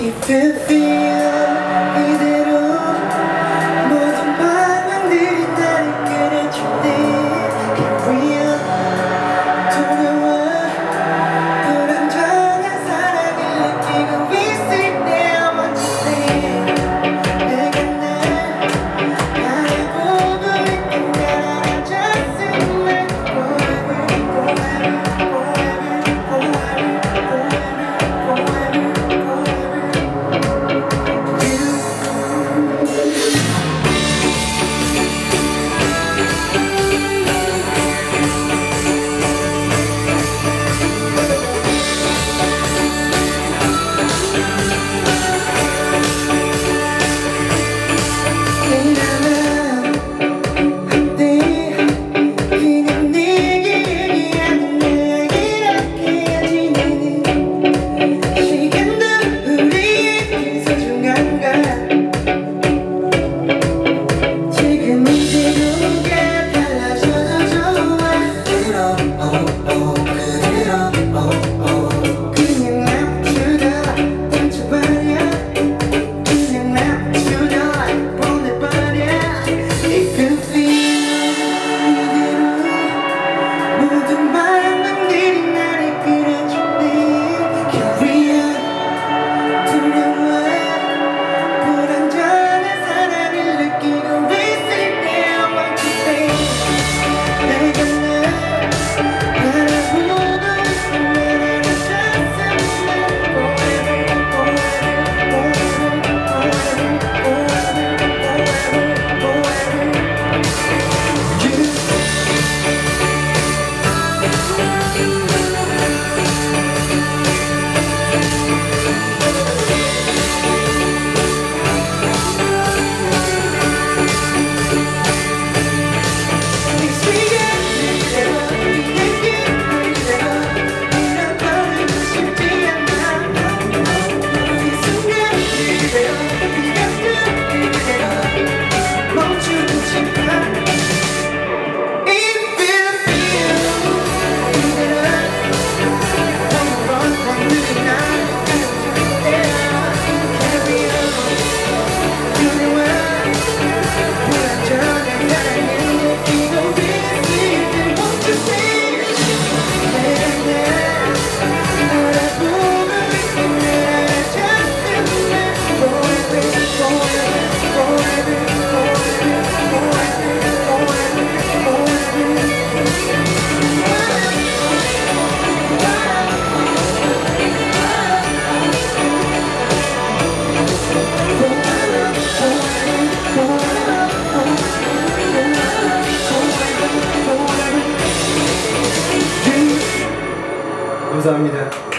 If you feel 이대로 모든 방황들이 나를 끌어줄 때 Carry on 두려워 불안정한 사랑을 느끼고 있을 때 I want to say 내가 날 바라보고 있던 나라 just in my forever forever forever forever forever forever 감사합니다.